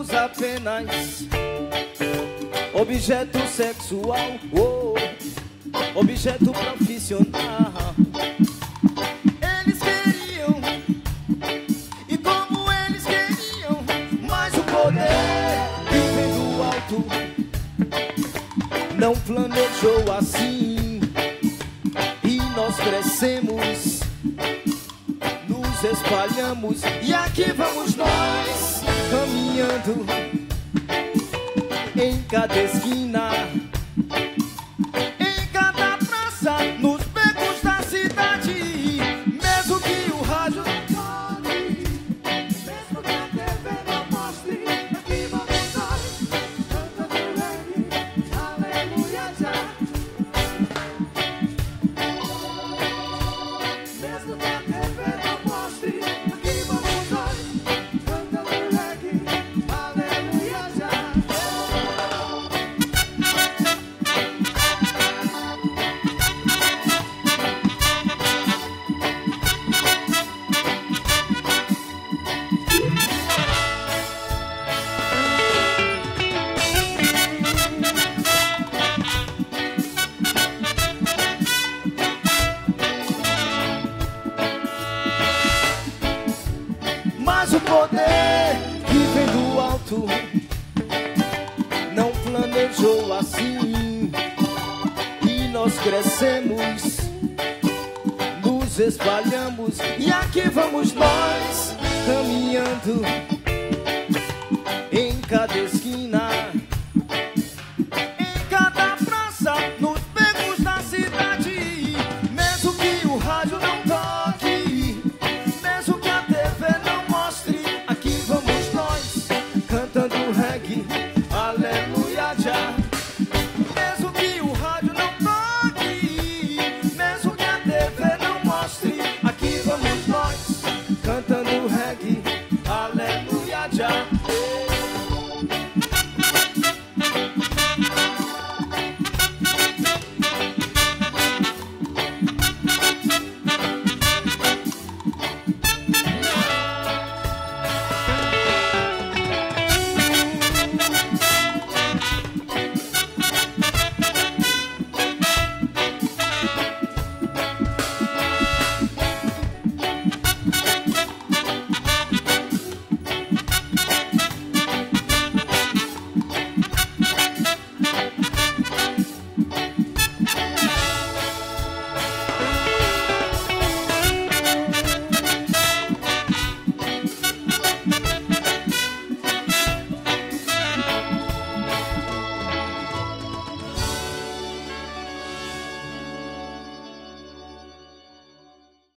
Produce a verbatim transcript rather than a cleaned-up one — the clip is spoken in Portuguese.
somos apenas objeto sexual, oh, objeto profissional. Eles queriam, e como eles queriam, mas o poder que vem do alto não planejou assim. E nós crescemos, nos espalhamos, e aqui vamos nós, caminhando em cada esquina, em cada praça, nos becos da cidade. Mesmo que o rádio não toque, mesmo que a T V não mostre, aqui vamos nós, cantando reggae, aleluia já. Mesmo que a T V não mostre, aqui vamos nós, cantando reggae, aleluia já. Mas o poder que vem do alto não planejou assim. E nós crescemos, nos espalhamos, e aqui vamos nós, caminhando em cada esquina, em cada praça, nos becos da cidade. Mesmo que o rádio não toque, mesmo que a T V não mostre, aqui vamos nós, cantando reggae, aleluia já. Mesmo que o rádio não toque, mesmo que a T V não mostre, aqui vamos nós, cantando reggae,